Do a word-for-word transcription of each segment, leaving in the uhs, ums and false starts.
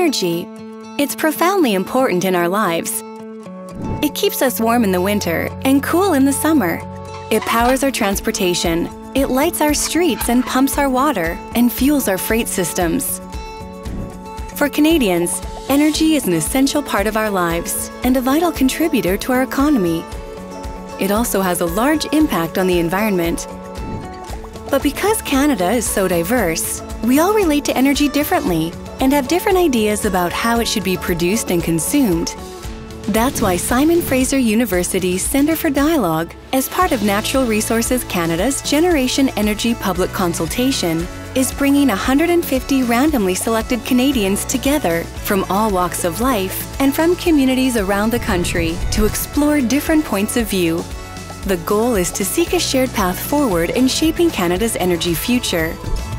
Energy. It's profoundly important in our lives. It keeps us warm in the winter and cool in the summer. It powers our transportation. It lights our streets and pumps our water and fuels our freight systems. For Canadians, energy is an essential part of our lives and a vital contributor to our economy. It also has a large impact on the environment. But because Canada is so diverse, we all relate to energy differently and have different ideas about how it should be produced and consumed. That's why Simon Fraser University's Centre for Dialogue, as part of Natural Resources Canada's Generation Energy Public Consultation, is bringing one hundred fifty randomly selected Canadians together from all walks of life and from communities around the country to explore different points of view. The goal is to seek a shared path forward in shaping Canada's energy future.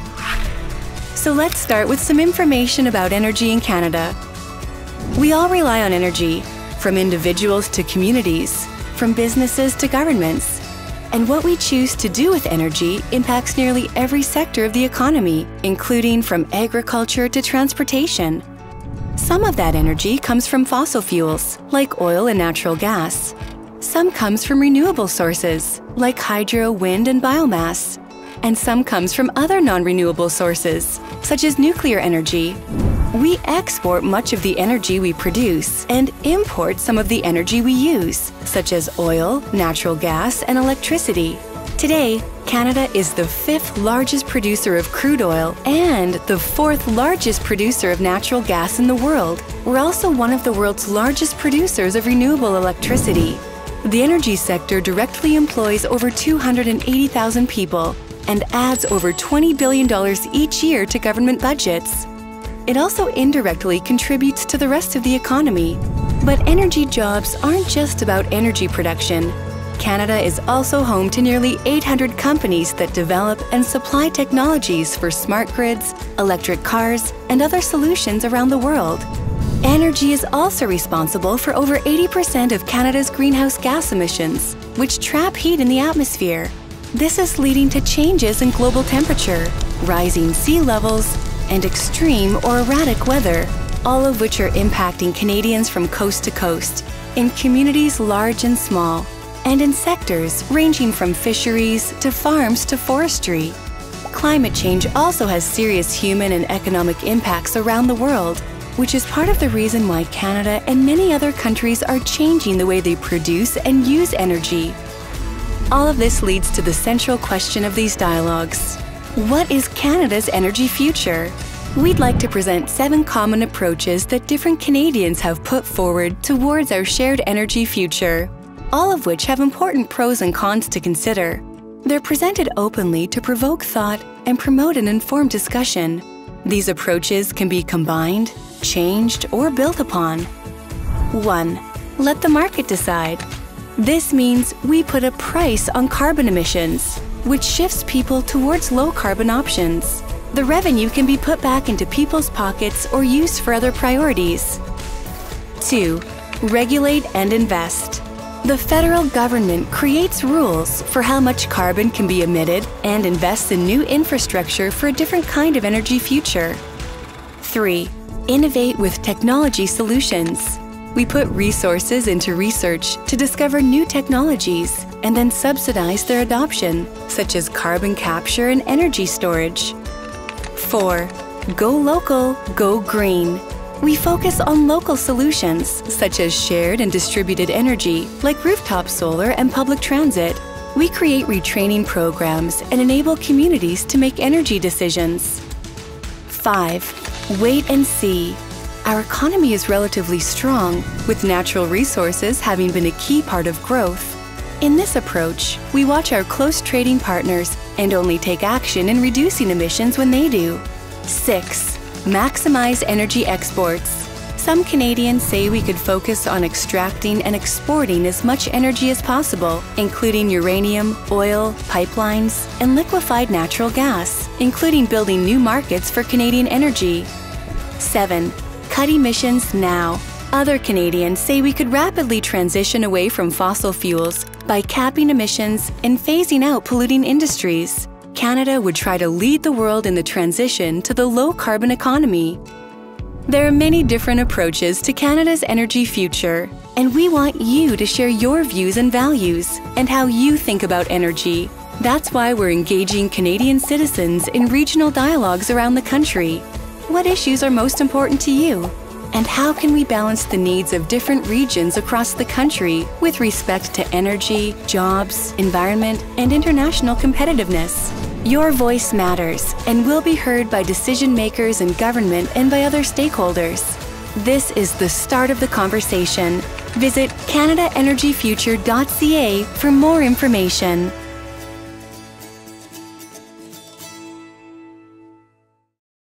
So let's start with some information about energy in Canada. We all rely on energy, from individuals to communities, from businesses to governments. And what we choose to do with energy impacts nearly every sector of the economy, including from agriculture to transportation. Some of that energy comes from fossil fuels, like oil and natural gas. Some comes from renewable sources, like hydro, wind, and biomass. And some comes from other non-renewable sources, such as nuclear energy. We export much of the energy we produce and import some of the energy we use, such as oil, natural gas, and electricity. Today, Canada is the fifth largest producer of crude oil and the fourth largest producer of natural gas in the world. We're also one of the world's largest producers of renewable electricity. The energy sector directly employs over two hundred eighty thousand people and adds over twenty billion dollars each year to government budgets. It also indirectly contributes to the rest of the economy. But energy jobs aren't just about energy production. Canada is also home to nearly eight hundred companies that develop and supply technologies for smart grids, electric cars, and other solutions around the world. Energy is also responsible for over eighty percent of Canada's greenhouse gas emissions, which trap heat in the atmosphere. This is leading to changes in global temperature, rising sea levels, and extreme or erratic weather, all of which are impacting Canadians from coast to coast, in communities large and small, and in sectors ranging from fisheries to farms to forestry. Climate change also has serious human and economic impacts around the world, which is part of the reason why Canada and many other countries are changing the way they produce and use energy. All of this leads to the central question of these dialogues. What is Canada's energy future? We'd like to present seven common approaches that different Canadians have put forward towards our shared energy future, all of which have important pros and cons to consider. They're presented openly to provoke thought and promote an informed discussion. These approaches can be combined, changed, or built upon. one. Let the market decide. This means we put a price on carbon emissions, which shifts people towards low-carbon options. The revenue can be put back into people's pockets or used for other priorities. two. Regulate and invest. The federal government creates rules for how much carbon can be emitted and invests in new infrastructure for a different kind of energy future. three. Innovate with technology solutions. We put resources into research to discover new technologies and then subsidize their adoption, such as carbon capture and energy storage. four. Go local, go green. We focus on local solutions, such as shared and distributed energy, like rooftop solar and public transit. We create retraining programs and enable communities to make energy decisions. five. Wait and see. Our economy is relatively strong, with natural resources having been a key part of growth. In this approach, we watch our close trading partners and only take action in reducing emissions when they do. six. Maximize energy exports. Some Canadians say we could focus on extracting and exporting as much energy as possible, including uranium, oil, pipelines, and liquefied natural gas, including building new markets for Canadian energy. seven. Cut emissions now. Other Canadians say we could rapidly transition away from fossil fuels by capping emissions and phasing out polluting industries. Canada would try to lead the world in the transition to the low-carbon economy. There are many different approaches to Canada's energy future, and we want you to share your views and values and how you think about energy. That's why we're engaging Canadian citizens in regional dialogues around the country. What issues are most important to you? And how can we balance the needs of different regions across the country with respect to energy, jobs, environment, and international competitiveness? Your voice matters and will be heard by decision makers in government and by other stakeholders. This is the start of the conversation. Visit canada energy future dot c a for more information.